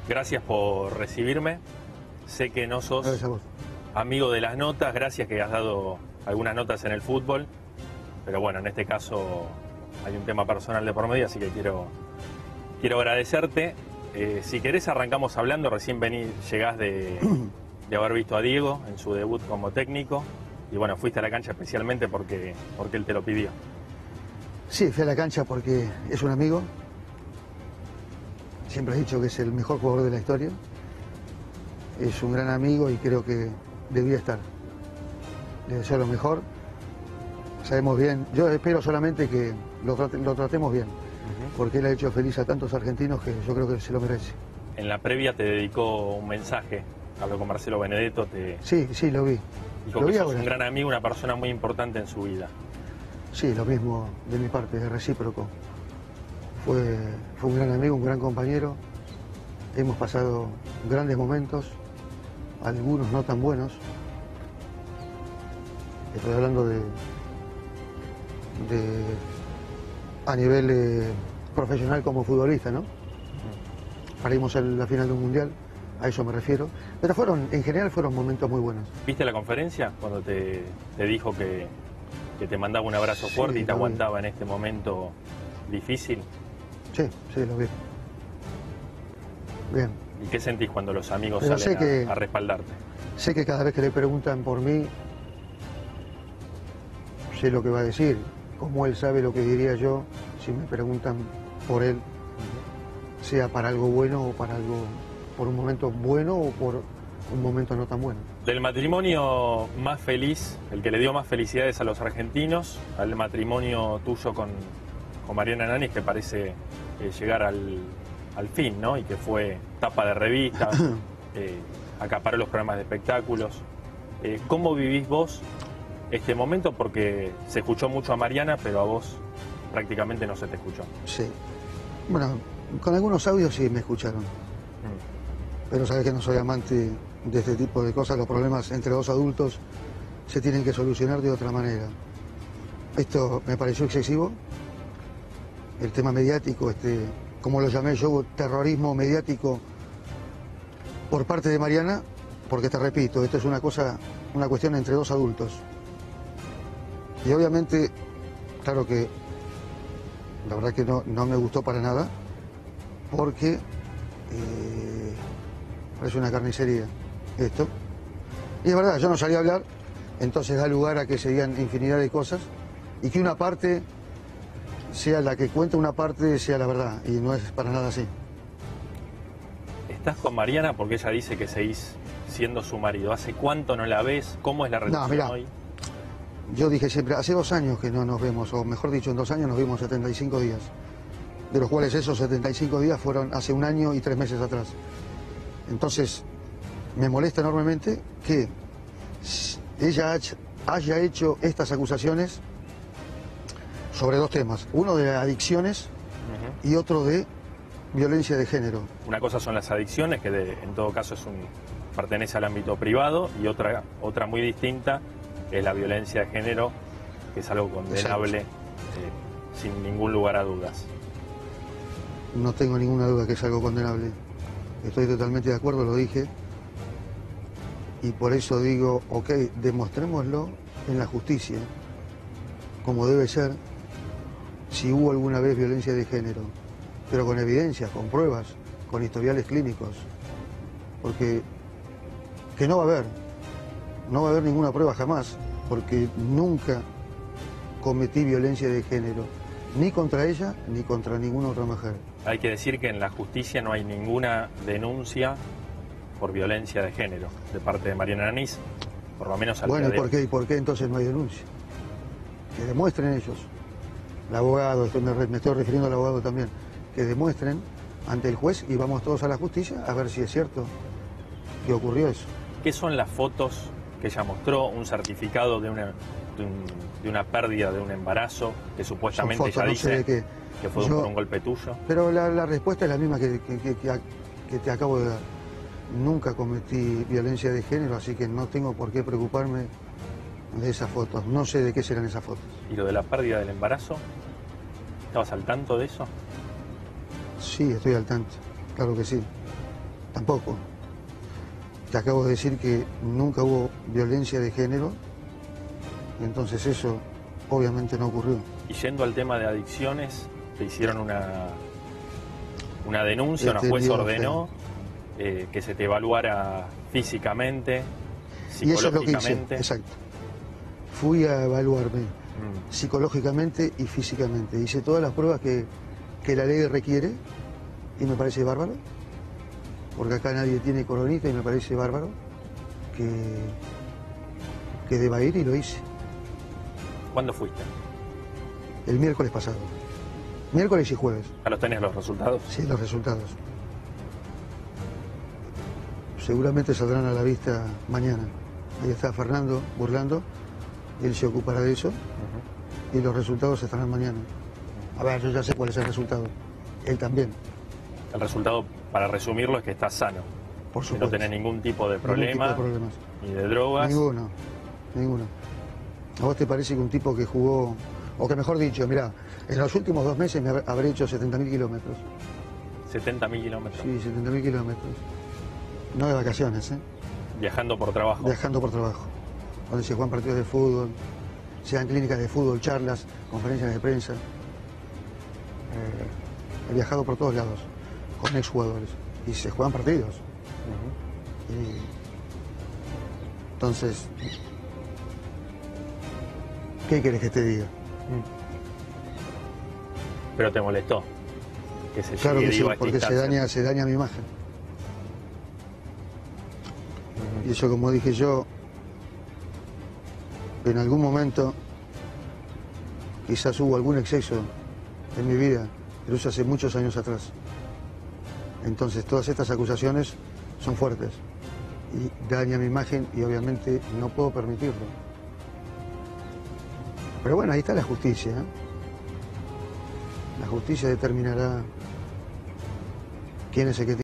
Gracias por recibirme. Sé que no sos Gracias a vos. amigo de las notas, gracias que has dado algunas notas en el fútbol, pero bueno, en este caso hay un tema personal de por medio, así que quiero agradecerte. Si querés arrancamos hablando, recién llegás de haber visto a Diego en su debut como técnico, y bueno, fuiste a la cancha especialmente porque él te lo pidió. Sí, fui a la cancha porque es un amigo. Siempre he dicho que es el mejor jugador de la historia. Es un gran amigo y creo que debía estar. Le deseo lo mejor. Sabemos bien, yo espero solamente que lo tratemos bien, porque él ha hecho feliz a tantos argentinos que yo creo que se lo merece. En la previa te dedicó un mensaje, habló con Marcelo Benedetto, Sí, lo vi. dijo Lo que vi sos ahora. un gran amigo, una persona muy importante en su vida. Sí, lo mismo de mi parte, es recíproco. Fue un gran amigo, un gran compañero. Hemos pasado grandes momentos, algunos no tan buenos. Estoy hablando a nivel profesional como futbolista, ¿no? Perdimos la final de un mundial, a eso me refiero. Pero en general fueron momentos muy buenos. ¿Viste la conferencia cuando te dijo que te mandaba un abrazo fuerte y te aguantaba en este momento difícil? Sí, lo vi. Bien. ¿Y qué sentís cuando los amigos Pero salen a respaldarte? Sé que cada vez que le preguntan por mí, sé lo que va a decir. Como él sabe lo que diría yo si me preguntan por él, sea para algo bueno o por un momento bueno o por un momento no tan bueno. Del matrimonio más feliz, el que le dio más felicidades a los argentinos, al matrimonio tuyo con Mariana Nanis, que parece llegar al fin, ¿no? Y que fue tapa de revistas, acaparó los programas de espectáculos. ¿Cómo vivís vos este momento? Porque se escuchó mucho a Mariana, pero a vos prácticamente no se te escuchó. Sí. Bueno, con algunos audios sí me escucharon. Pero sabes que no soy amante de este tipo de cosas. Los problemas entre dos adultos se tienen que solucionar de otra manera. Esto me pareció excesivo. El tema mediático, como lo llamé yo, terrorismo mediático por parte de Mariana, porque te repito, esto es una cuestión entre dos adultos. Y obviamente, claro que la verdad que no me gustó para nada, porque parece una carnicería esto. Y es verdad, yo no salí a hablar, entonces da lugar a que se digan infinidad de cosas y que una parte sea la que cuenta, una parte sea la verdad, y no es para nada así. ¿Estás con Mariana porque ella dice que seguís siendo su marido? ¿Hace cuánto no la ves? ¿Cómo es la relación mirá, hoy? Yo dije siempre, hace 2 años que no nos vemos, o mejor dicho, en 2 años nos vimos 75 días, de los cuales esos 75 días fueron hace 1 año y 3 meses atrás. Entonces, me molesta enormemente que ella haya hecho estas acusaciones sobre 2 temas, uno de adicciones y otro de violencia de género. Una cosa son las adicciones, que en todo caso pertenece al ámbito privado, y otra muy distinta es la violencia de género, que es algo condenable sin ningún lugar a dudas. No tengo ninguna duda que es algo condenable. Estoy totalmente de acuerdo, lo dije. Y por eso digo, ok, demostrémoslo en la justicia, como debe ser, si hubo alguna vez violencia de género, pero con evidencias, con pruebas, con historiales clínicos. Porque que no va a haber ninguna prueba jamás, porque nunca cometí violencia de género, ni contra ella, ni contra ninguna otra mujer. Hay que decir que en la justicia no hay ninguna denuncia por violencia de género de parte de Mariana Nanis, por lo menos al día de hoy. Bueno, ¿y por qué entonces no hay denuncia? Que demuestren ellos. El abogado, me estoy refiriendo al abogado también, que demuestren ante el juez y vamos todos a la justicia a ver si es cierto que ocurrió eso. ¿Qué son las fotos que ella mostró? Un certificado de una pérdida de un embarazo, que supuestamente Fotos, ella no dice sé de qué. que fue por un golpe tuyo. Pero la respuesta es la misma que te acabo de dar. Nunca cometí violencia de género, así que no tengo por qué preocuparme de esas fotos. No sé de qué serán esas fotos. ¿Y lo de la pérdida del embarazo? ¿Estabas al tanto de eso? Sí, estoy al tanto, claro que sí. Tampoco. Te acabo de decir que nunca hubo violencia de género, entonces eso obviamente no ocurrió. Y yendo al tema de adicciones, te hicieron una denuncia, una juez ordenó que se te evaluara físicamente, Y eso es lo que hice, psicológicamente. exacto. Fui a evaluarme psicológicamente y físicamente. Hice todas las pruebas que la ley requiere y me parece bárbaro, porque acá nadie tiene coronita y me parece bárbaro que deba ir, y lo hice. ¿Cuándo fuiste? El miércoles pasado. Miércoles y jueves. ¿Ya los tenés los resultados? Sí, los resultados. Seguramente saldrán a la vista mañana. Ahí está Fernando burlando, él se ocupará de eso y los resultados estarán mañana. A ver, yo ya sé cuál es el resultado. Él también. El resultado, para resumirlo, es que estás sano. Por Que supuesto. no tenés ningún tipo de Ningún problema, tipo de problemas. ni de drogas. Ninguno. ¿A vos te parece que un tipo que jugó, o que mejor dicho, mirá, en los últimos 2 meses me habré hecho 70.000 kilómetros? 70.000 kilómetros. Sí, 70.000 kilómetros. No de vacaciones, ¿eh? Viajando por trabajo. Viajando por trabajo. Donde se juegan partidos de fútbol, se dan clínicas de fútbol, charlas, conferencias de prensa. He viajado por todos lados con exjugadores y se juegan partidos. Y entonces, ¿qué querés que te diga? Pero te molestó que se Claro llegue que sí, vivo a esta porque instancia. se daña mi imagen. Y eso, como dije yo, en algún momento quizás hubo algún exceso en mi vida, pero eso hace muchos años atrás. Entonces todas estas acusaciones son fuertes y dañan mi imagen y obviamente no puedo permitirlo. Pero bueno, ahí está la justicia, ¿eh? La justicia determinará quién es el que